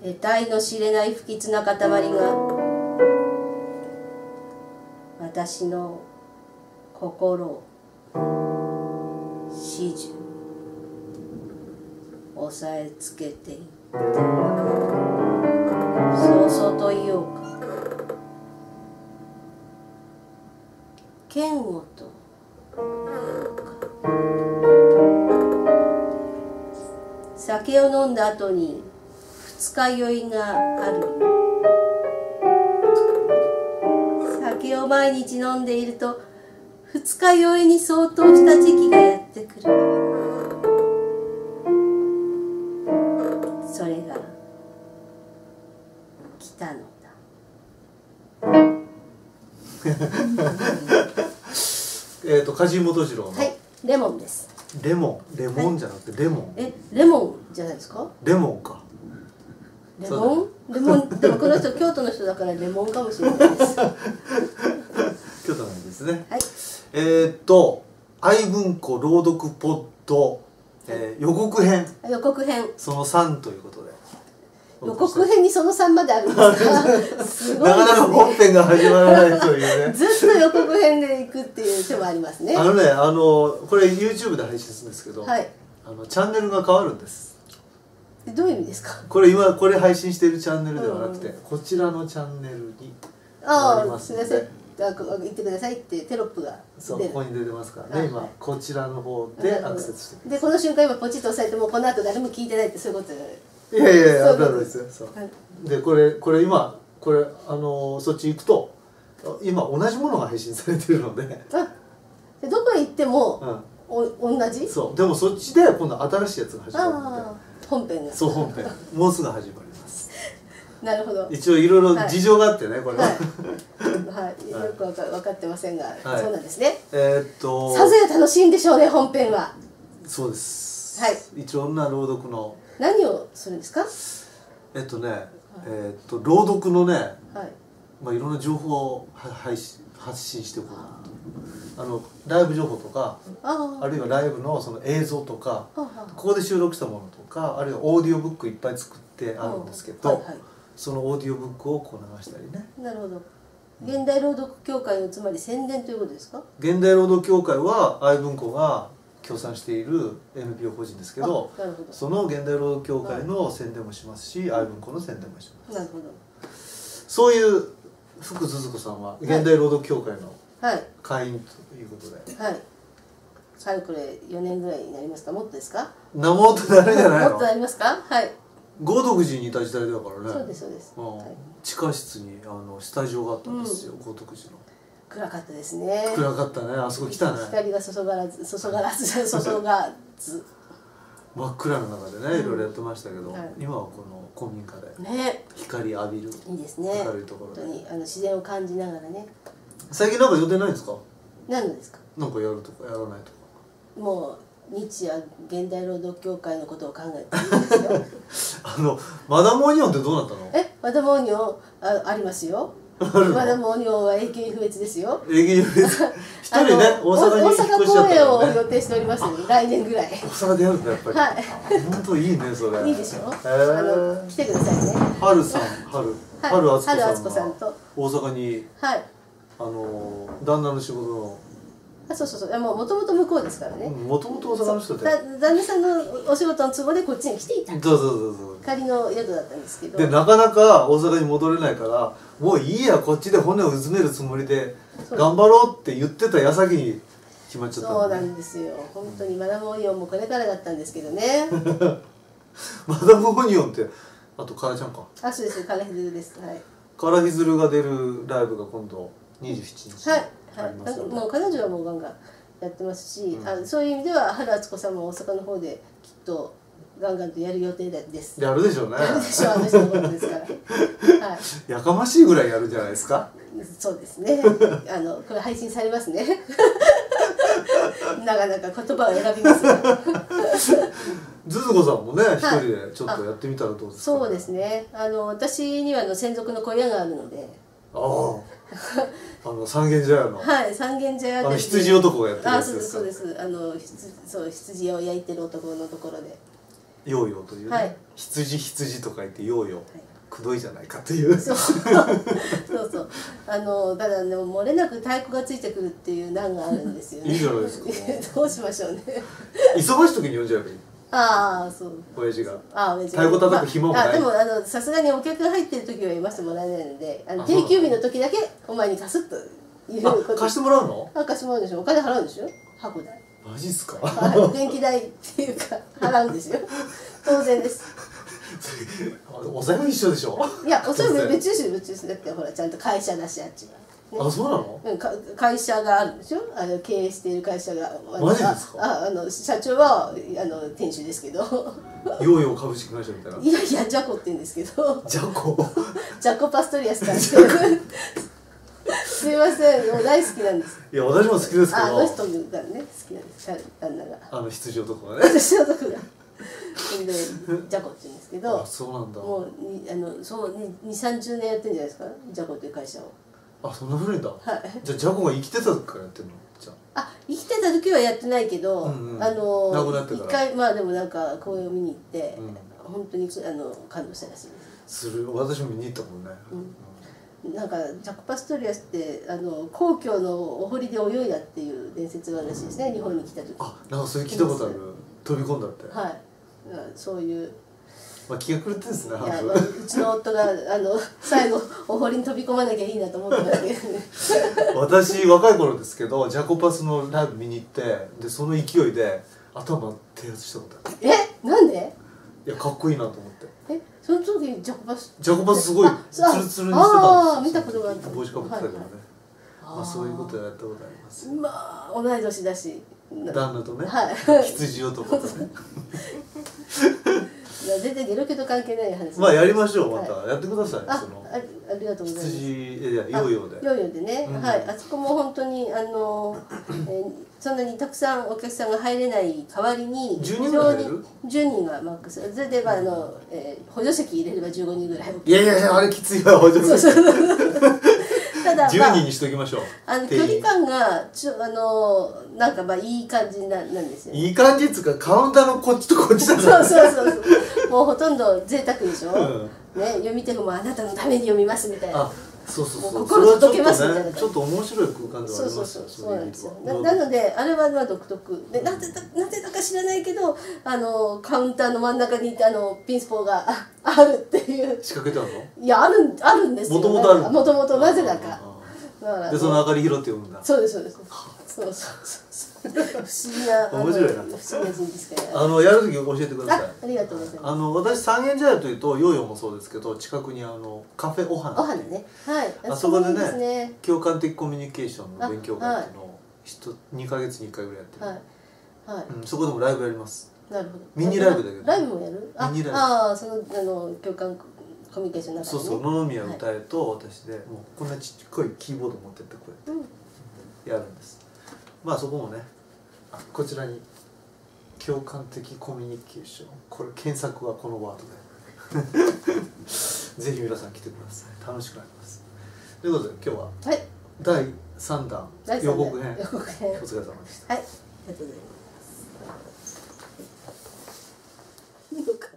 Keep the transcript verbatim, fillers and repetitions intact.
得体の知れない不吉な塊が私の心を始終押さえつけていって、そうそうと言おうか、嫌悪と言おうか。酒を飲んだ後に二日酔いがある。酒を毎日飲んでいると二日酔いに相当した時期がやってくる。それが来たのだ。 えっと梶本次郎の、 はい、レモンです。 レモン、レモンじゃなくてレモン、はい、 え、レモンじゃないですか。 レモンか。 レモン、レモン、でもこの人京都の人だからレモンかもしれないです。 京都なんですね。 はい。 えー、っと愛文庫朗読ポッド、えー、予告編。 予告編。 そのさんということで。 予告編にそのさんまであるんですか。すごいですね。 なかなか本編が始まらないというね。 ずっと予告編で行くっていう手もありますね。 あのね、あのこれ YouTube で配信するんですけど、はい、あのチャンネルが変わるんです。 どういう意味ですか。 これ今これ配信しているチャンネルではなくて、うん、こちらのチャンネルに変わりますので。 言ってくださいってテロップがそう、ここに出てますからね。今こちらの方でアクセスしてで、この瞬間今ポチッと押さえてもこの後誰も聞いてないってそういうことで。 いやいやいや、そうですよ。そう。でこれこれ今これあのそっち行くと今同じものが配信されてるので。 あ、でどこへ行っても、うん、お同じ。 そう。でもそっちで今度新しいやつが始まるので。 本編が。 そう、本編もうすぐ始まります。 なるほど。 一応いろいろ事情があってね、これは。 はい、よくわか分かってませんが、そうなんですね。 えっと。 さぞや楽しいんでしょうね、本編は。 そうです。 はい。 いろんな朗読の。 何をするんですか。 えっとね、えっと朗読のね、まあいろんな情報を配信発信していこうかなと。あのライブ情報とか、あるいはライブのその映像とか、ここで収録したものとか、あるいはオーディオブックいっぱい作ってあるんですけど、そのオーディオブックをこう流したりね。 なるほど。現代朗読協会のつまり宣伝ということですか。 現代朗読協会は愛文庫が協賛している エヌピーオー 法人ですけど、その現代朗読協会の宣伝もしますし、愛文庫の宣伝もします。 なるほど。 そういう福鈴子さんは現代朗読協会の会員ということで、 はい、かれこれよねんぐらいになりますか。もっとですか。 なもっとなるんじゃないの。 もっとなりますか。はい。 豪徳寺にいた時代だからね。 そうですそうです。 地下室にあのスタジオがあったんですよ、豪徳寺の。 暗かったですね。 暗かったね。あそこ来たね。 光が注がらず注がらず注がず。 真っ暗の中でね、いろいろやってましたけど、今はこの古民家で光浴びる。 いいですね。 明るいところで。 本当にあの自然を感じながらね。 最近なんか予定ないんですか。 何ですか。 なんかやるとかやらないとか。 もう日夜現代労働協会のことを考えていいですよ。 あのマダムオニオンってどうなったの。 え、マダムオニオン あ, ありますよ。マダムオニオンは永久不滅ですよ。 永久不滅。一人ね、大阪に引っ越しちゃったからね。大阪公演を予定しております。来年ぐらい。 大阪でやるんだやっぱり。はい。本当いいねそれ。 いいでしょ。あの来てくださいね。 春さん、春、春敦子さんと大阪に。はい。あの旦那の仕事の。 あ、そうそうそう、もうもともと向こうですからね。 もともと大阪の人で。 旦那さんのお仕事の都合でこっちに来ていた。 そうそうそうそう。 仮の宿だったんですけど。 でなかなか大阪に戻れないから、もういいやこっちで骨をうずめるつもりで頑張ろうって言ってた矢先に決まっちゃった。 そうなんですよ。本当にマダムオニオンもこれからだったんですけどね。 マダムオニオンってあとカラちゃんか。 あ、そうです。カラヒズルです。はい。 カラヒズルが出るライブが今度にじゅうしちにち。はい。はい、 もう彼女はもうガンガンやってますし、うん、あそういう意味では春敦子さんも大阪の方できっとガンガンとやる予定です。 やるでしょうね。 やるでしょう、あの人のことですから。 はい。やかましいぐらいやるんじゃないですか。 そうですね。あのこれ配信されますね。なかなか言葉を選びますが。 ズズ子さんもね一人でちょっとやってみたらどうですか、ね。 そうですね。あの私にはあの専属の小屋があるので。 ああ。あの三軒茶屋の。 はい、三軒茶屋で。 あの羊男がやってるやつですか。 あ、そうですそうです。あのそう羊を焼いてる男のところで。 ヨーヨーというね、はい、羊羊とか言ってヨーヨー、はい、くどいじゃないかっていう。 そうそうそう、あのただでも漏れなく太鼓がついてくるっていう難があるんですよね。 いいじゃないですか。 どうしましょうね。 忙しい時に呼んじゃえばいい。 ああ、そう。 親父が。 ああ、親父が。太鼓叩く暇もない。 あ、でもあのさすがにお客が入ってる時は言わせてもらえないので、あの定休日の時だけお前に貸すということ。 貸してもらうの？ あ、貸してもらうんでしょ。お金払うんでしょ。箱代。 マジっすか？ はい、電気代っていうか払うんですよ。当然です。 お財布一緒でしょ。 いや、お財布別ですよ、別です。だってほらちゃんと会社だしあっちは。 ね、あ、そうなの？ うん、か会社があるんでしょ。あの経営している会社が。 マジですか？ あ、あの社長はあの店主ですけど。 ヨーヨー株式会社みたいな。 いやいや、ジャコって言うんですけど。 ジャコ。 ジャコパストリアスさんって。すいません、もう大好きなんです。 いや、私も好きですけど。 あの人がね、好きなんです。旦那が。 あの羊男がね。 羊男が。で、ジャコって言うんですけど。 あ、そうなんだ。 もう、あの、そう、に、三十年やってるんじゃないですか。ジャコっていう会社を。 あ、そんな古いんだ。 はい。 じゃあ、ジャコが生きてた時からやってるの。じゃあ。 あ、生きてた時はやってないけど、うんうん、あの。亡くなってから。一回、まあ、でも、なんか、公演を見に行って。うん、本当に、あの、感動したらしいです。 する、私も見に行ったもんね。 うんなんかジャコパストリアスってあの皇居のお堀で泳いだっていう伝説があるらしいですね、日本に来た時。 あ、なんかそれ聞いたことある。飛び込んだって。 はい。そういう。 まあ気が狂ってんですね。いや、 まあ、うちの夫があの最後お堀に飛び込まなきゃいいなと思ってましたけどね。 私若い頃ですけど、ジャコパスのライブ見に行って、でその勢いで頭手当したことある。 え、なんで？ いや、かっこいいなと思って。 え、その時ジャコパスジャコパスすごいツルツルにしてたんですよ。 ああ、見たことがあった。 帽子かぶってたけどね。まあそういうことやったことあります。 まあ同い年だし。 旦那とね。 はい。 羊男とね。 いや全然ゲロケと関係ない話。 まあやりましょう、またやってください。そのありがとうございます。 羊いやヨーヨーで。 ヨーヨーでね、はい、あそこも本当にあのそんなにたくさんお客さんが入れない代わりにじゅうにんぐらい入れる？ じゅうにんがマックス。それでまああの補助席入れればじゅうごにんぐらい。 いやいやいや、あれきついわ、補助席。ただじゅうにんにしときましょう。 あの距離感がちょあのなんかまあいい感じななんですよ。 いい感じっつうかカウンターのこっちとこっちだから。そうそうそうそう。もうほとんど贅沢でしょ。ね、読み手もあなたのために読みますみたいな。 そうそうそう。 心届けますみたいな。 ちょっと面白い空間ではありますよ。 そうそうそうそうなんですよ。なのであれはまあ独特で、なぜだなぜだか知らないけど、あのカウンターの真ん中にあのピンスポがあるっていう。 仕掛けてあるの？ いやあるあるんですよ。 もともとある。 もともとなぜだか。 でその明かり拾って読むんだ。 そうですそうです。そうそうそう。不思議な面白いな。 不思議な人ですから。 あのやる時教えてください。 ありがとうございます。 あの私三軒茶屋というとヨーヨーもそうですけど、近くにあのカフェお花。 お花ね。はい。 あそこでね、共感的コミュニケーションの勉強会っていうのをにかげつにいっかいぐらいやってる。はい。はい。そこでもライブやります。 なるほど。 ミニライブだけど。 ライブもやる？ ミニライブ。 ああ、そのあの共感コミュニケーションの中でね。 そうそう、野々宮歌えと私でもうこんなちっこいキーボード持ってってこうやってやるんです。まあそこもね、こちらに共感的コミュニケーション、これ検索はこのワードでぜひ皆さん来てください。楽しくなります。ということで今日はだいさんだん予告編お疲れ様でした。 はい、ありがとうございます。